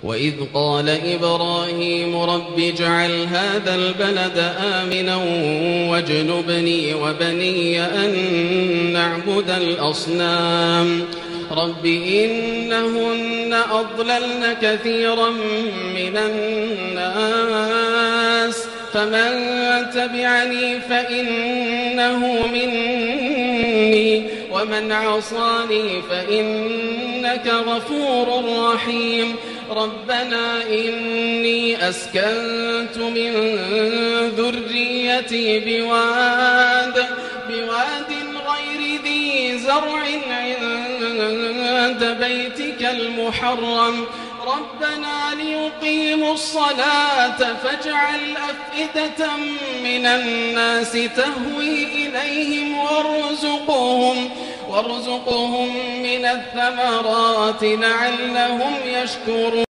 وإذ قال إبراهيم رب اجعل هذا البلد آمنا واجنبني وبني أن نعبد الأصنام رب إنهن أضللن كثيرا من الناس فمن تبعني فإنه مني ومن عصاني فإنك غفور رحيم ربنا إني أسكنت من ذريتي بواد غير ذي زرع عند بيتك المحرم ربنا ليقيموا الصلاة فاجعل أفئدة من الناس تهوي إليهم وارزقهم من الثمرات لعلهم يشكرون